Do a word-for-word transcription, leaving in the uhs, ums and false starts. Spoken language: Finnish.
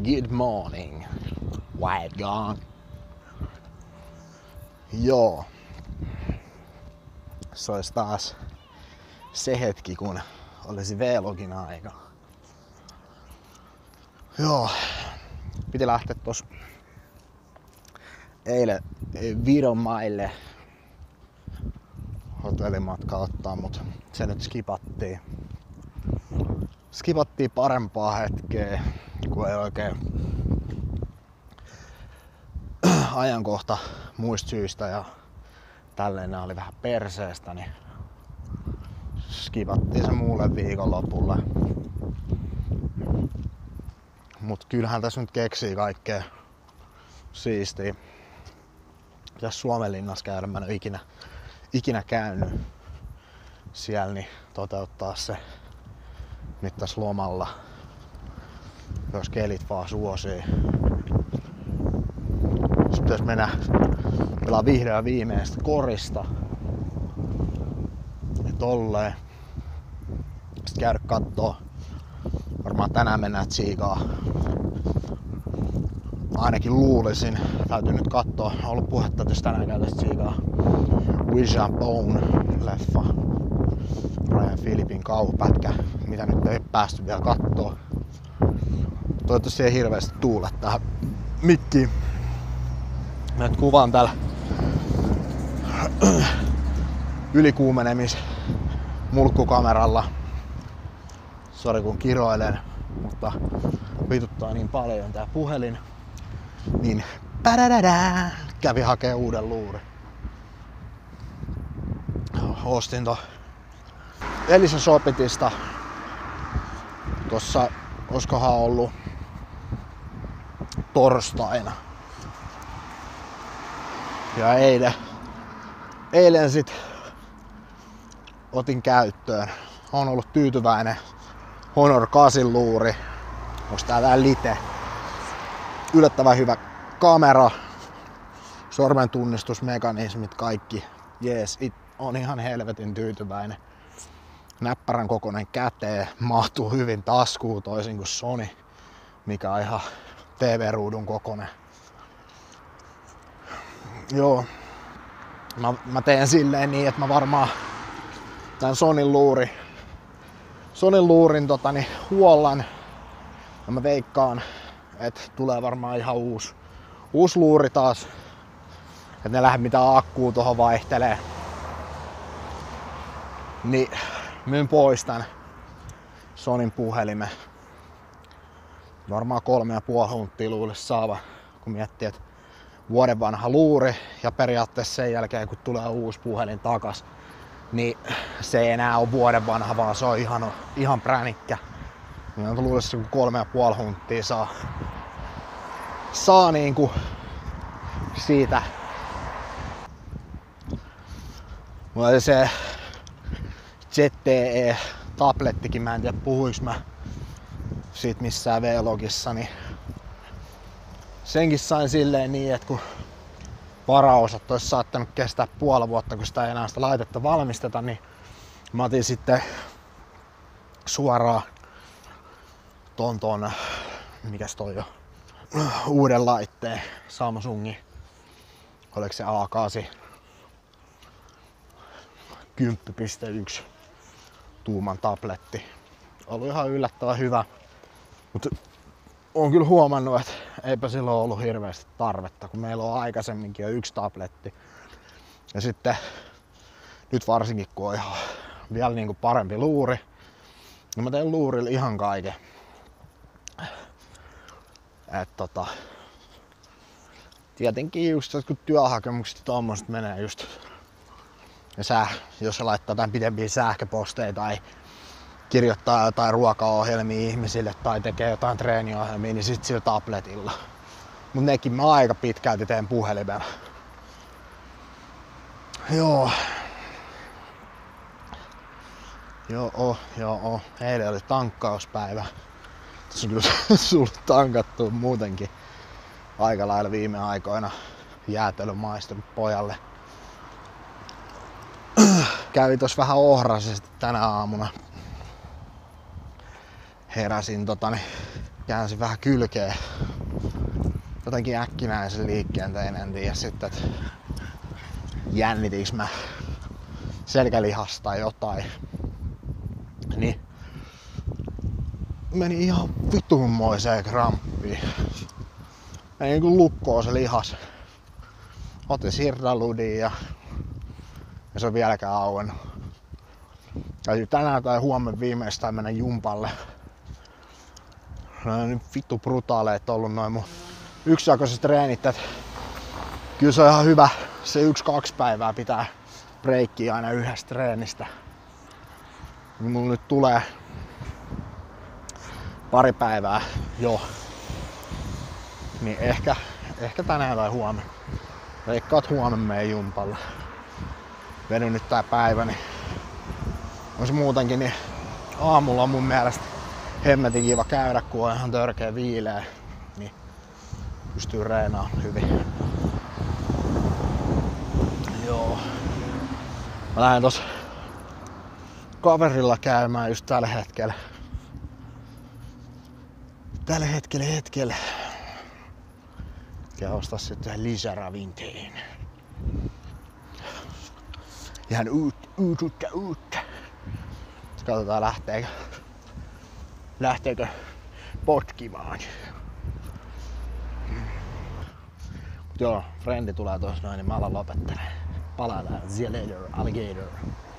Good morning, White Gong. Joo. Se olisi taas se hetki, kun olisi vlogin aika. Joo. Piti lähteä tos eilen Viron maille hotellimatka ottaa, mut se nyt skipattiin. Skipattiin parempaa hetkeä, kun ei oikein ajankohta muista syistä ja tälleen nää oli vähän perseestä, niin skipattiin se muulle viikonlopulle. Mut kyllähän tässä nyt keksii kaikkea siistiä. Pitäis Suomenlinnassa käydä, mä en oo ikinä, ikinä käynyt siellä, niin toteuttaa se nyt tässä lomalla, jos kelit vaan suosii. Sitten pitäis mennä pelaa vihdoin viimeistä korista. Ja tolleen. Sitten käydä kattoo. Varmaan tänään mennään tsiikaa. Ainakin luulisin. Täytyy nyt kattoo. On ollut puhetta, että jos tänään käytäis tsiikaa Ouija Bones leffa. Ryan Phillipin kauhupätkä, mitä nyt ei päästy vielä kattoo. Toivottavasti ei hirveästi tuule tähän mikkiin. Mä nyt kuvaan täällä ylikuumenemis mulkkukameralla. Sori kun kiroilen, mutta vituttaa niin paljon tää puhelin. Niin pädädädää, kävi hakee uuden luuri. Ostin to Elisa Shopitista. Tossa oiskohan ollut torstaina. Ja eilen, eilen sit otin käyttöön. Olen ollut tyytyväinen Honor kahdeksan luuri. Onks tää tää lite? Yllättävän hyvä kamera. Sormen tunnistusmekanismit, kaikki. Jees, it on ihan helvetin tyytyväinen. Näppärän kokoinen käteen, mahtuu hyvin taskuun toisin kuin Sony, mikä on ihan T V-ruudun kokoinen. Joo, mä, mä teen silleen niin, että mä varmaan tän Sonyn luuri, Sonyn luurin tota, niin, huollan ja mä veikkaan, että tulee varmaan ihan uusi, uusi luuri taas, että ne lähde mitään akkuu tohon vaihtelee. Niin myyn pois tän Sonyn puhelimen. Varmaan kolme ja puoli hunttia luulisi saava, kun miettii, että vuoden vanha luuri ja periaatteessa sen jälkeen kun tulee uusi puhelin takas, niin se ei enää ole vuoden vanha, vaan se on ihan, ihan pränikkä. Niin on luulisi, kun kolme ja puoli hunttia saa, saa niinku siitä. Mulla oli se Z T E-tablettikin, mä en tiedä puhuiks mä siitä missään vlogissa, niin senkin sain silleen niin, että kun varaosat olisi saattanut kestää puoli vuotta, kun sitä ei enää sitä laitetta valmisteta, niin mä otin sitten suoraan ton ton, mikäs toi jo, uuden laitteen, Samsungin, oliko se A kahdeksan kymmenen pilkku yksi tuuman tabletti. Ollut ihan yllättävän hyvä, mutta oon kyllä huomannut, että eipä silloin ollut hirveästi tarvetta, kun meillä on aikaisemminkin jo yksi tabletti. Ja sitten nyt varsinkin kun on ihan vielä niinku parempi luuri, niin mä teen luurilla ihan kaiken. Et tota, tietenkin just kun työhakemukset ja tommoset menee just, ja sä, jos se laittaa jotain pidempiä sähköposteja tai kirjoittaa jotain ruokaohjelmia ihmisille tai tekee jotain treeniohjelmia, niin sit sillä tabletilla. Mut nekin mä aika pitkälti teen puhelimella. Joo. Joo, joo. Eilen oli tankkauspäivä. Tässä on kyllä sulle tankattu muutenkin aika lailla viime aikoina jäätelömaistunut pojalle. Kävi tossa vähän ohrasesti tänä aamuna. Heräsin totani käänsin vähän kylkeä. Jotenkin äkkinäisen liikkeen tein, en tiedä sitten, että jännitiinkö mä selkälihasta tai jotain. Niin meni ihan vitunmoiseen kramppiin. Meni niinku lukkoon se lihas. Otin sirdaludin ja, ja se on vieläkään auennut. Täytyy tänään tai huomenna viimeistään mennä jumpalle. No niin vittu brutaaleet ollut noin mun yksijakoiset treenit, että kyllä se on ihan hyvä. Se yksi kaksi päivää pitää breikkiä aina yhdestä treenistä. Mulla nyt tulee pari päivää jo. Niin ehkä, ehkä tänään tai huomenna. Veikkaat huomenna meidän jumpalla. Vedyn nyt tää päivä, niin on se muutenkin, niin aamulla on mun mielestä hemmetin kiva käydä, kun on ihan törkeä viileä. Niin pystyy reenaamaan hyvin. Joo. Mä lähden tossa kaverilla käymään just tällä hetkellä. Tällä hetkellä hetkellä. Ja ostaa sitten lisäravinteen. Ihan uut, uutta uutta. Katsotaan lähteekö, lähteekö potkimaan. Mut joo, frendi tulee tuossa noin, niin mä alan lopettelemaan. Palataan. See you later, alligator.